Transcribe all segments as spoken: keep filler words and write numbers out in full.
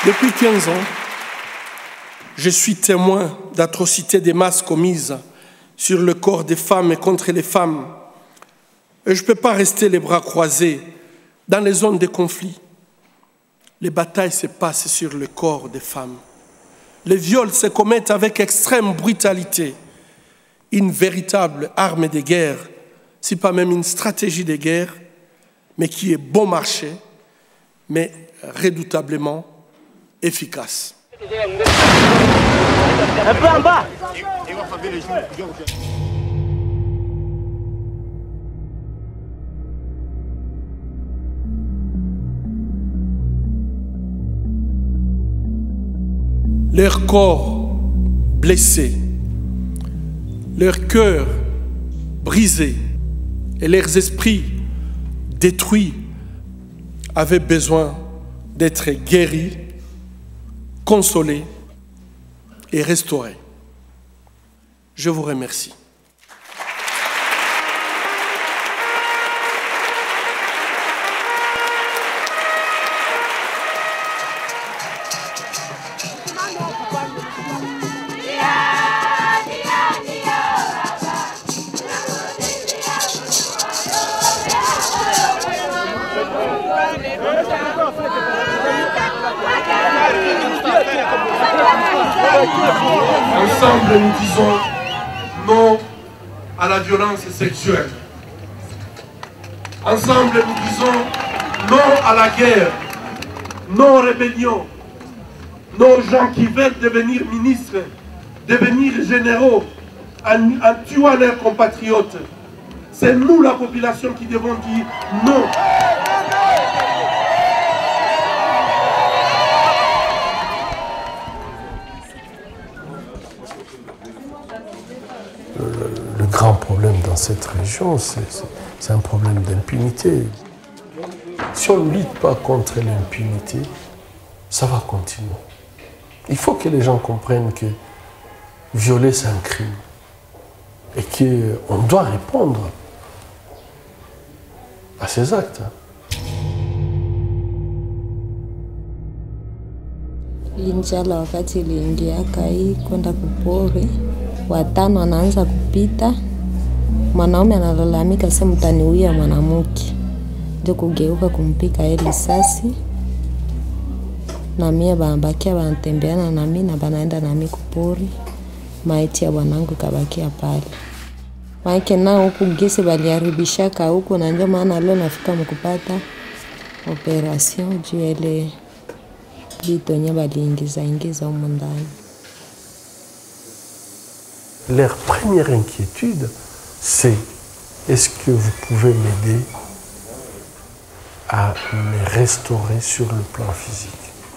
Depuis quinze ans, je suis témoin d'atrocités des masses commises sur le corps des femmes et contre les femmes. Et je ne peux pas rester les bras croisés dans les zones de conflit. Les batailles se passent sur le corps des femmes. Les viols se commettent avec extrême brutalité. Une véritable arme de guerre, si pas même une stratégie de guerre, mais qui est bon marché, mais redoutablement efficace. Un peu en bas. Leur corps blessé, leur cœur brisé et leurs esprits détruits avaient besoin d'être guéris, consolés et restaurés. Je vous remercie. Ensemble, nous disons non à la violence sexuelle. Ensemble, nous disons non à la guerre, non aux rébellions, non aux gens qui veulent devenir ministres, devenir généraux en, en tuant leurs compatriotes. C'est nous, la population, qui devons dire non. Le, le grand problème dans cette région, c'est un problème d'impunité. Si on ne lutte pas contre l'impunité, ça va continuer. Il faut que les gens comprennent que violer, c'est un crime. Et qu'on doit répondre à ces actes. Njala wakati iliingiaka hii kwenda kupori, watano anaanza kupita, mwanaume analalamika sema mtaniuia mwanamke, ndio kugeuka kumpika yeye risasi, na mie baambakia bantembeana na mimi na banaenda na mimi kupori, maiti ya bwanangu kabakia pale. Maana nao huku gesi baliharibishaka huko, na ndio maana leo nafika mkupata operation juu ile Leur première inquiétude, c'est est-ce que vous pouvez m'aider à me restaurer sur le plan physique.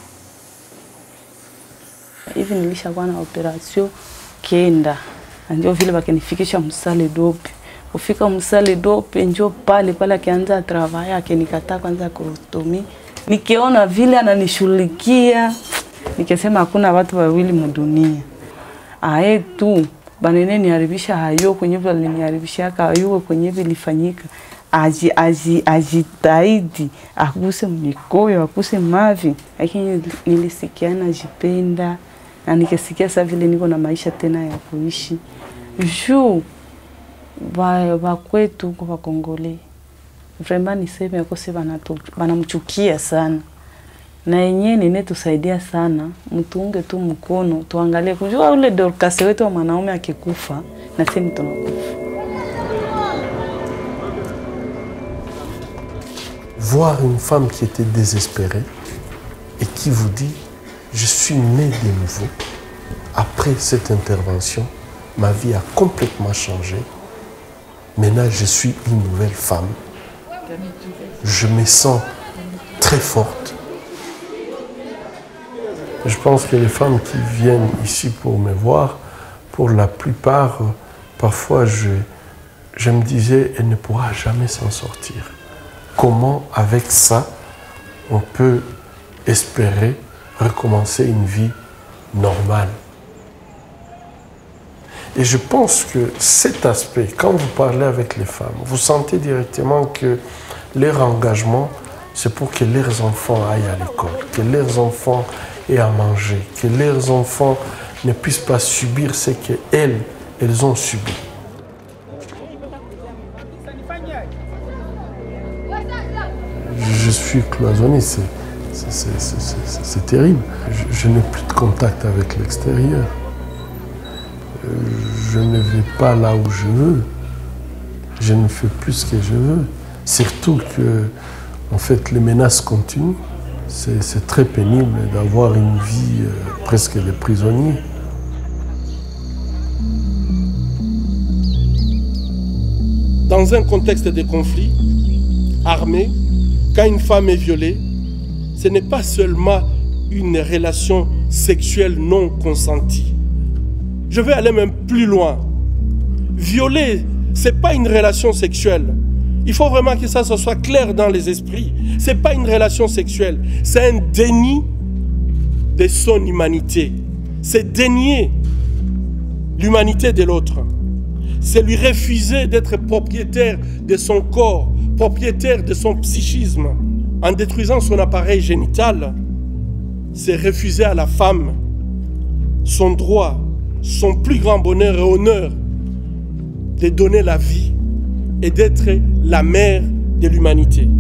Hivi nilishakuwa na operation kenda, ndio vile bakanifikisha Msale Dope. Kufika Msale Dope ndio pale pale akianza travail yake, nikataa kwanza kurostomi. Nikiona vile ananishughulikia, nikasema hakuna watu wawili mdunia. Ae tu banene niharibisha hayo kwenye vile aliniharibisha hayo kwenye vile ilifanyika. Aji aji ajitahidi akuse mikoyo, akuse mavi. Lakini nilisikia najipenda na nikasikia sasa vile niko na maisha tena ya kuishi. Juu ba ba kwetu kwa Kongole. Vraiment niseme yako sema banamchukia sana. Na yenyewe nene tusaidia sana, mtuunge tu mkono, tuangalie kujua ule Dorcas wetu wa mwanaume akikufa na sisi tunakufa. Voir une femme qui était désespérée et qui vous dit je suis né de nouveau. Après cette intervention, ma vie a complètement changé. Maintenant, je suis une nouvelle femme. Je me sens très forte. Je pense que les femmes qui viennent ici pour me voir, pour la plupart, parfois je, je me disais, elle ne pourra jamais s'en sortir. Comment avec ça, on peut espérer recommencer une vie normale? Et je pense que cet aspect, quand vous parlez avec les femmes, vous sentez directement que leur engagement, c'est pour que leurs enfants aillent à l'école, que leurs enfants et à manger, que leurs enfants ne puissent pas subir ce qu'elles, elles ont subi. Je suis cloisonné, c'est terrible. Je, je n'ai plus de contact avec l'extérieur. Je ne vais pas là où je veux. Je ne fais plus ce que je veux. Surtout que, en fait, les menaces continuent. C'est très pénible d'avoir une vie euh, presque de prisonnier. Dans un contexte de conflit armé, quand une femme est violée, ce n'est pas seulement une relation sexuelle non consentie. Je vais aller même plus loin. Violer, ce n'est pas une relation sexuelle. Il faut vraiment que ça, ça soit clair dans les esprits. Ce n'est pas une relation sexuelle. C'est un déni de son humanité. C'est dénier l'humanité de l'autre. C'est lui refuser d'être propriétaire de son corps, propriétaire de son psychisme. En détruisant son appareil génital, c'est refuser à la femme son droit, son plus grand bonheur et honneur de donner la vie et d'être la mère de l'humanité.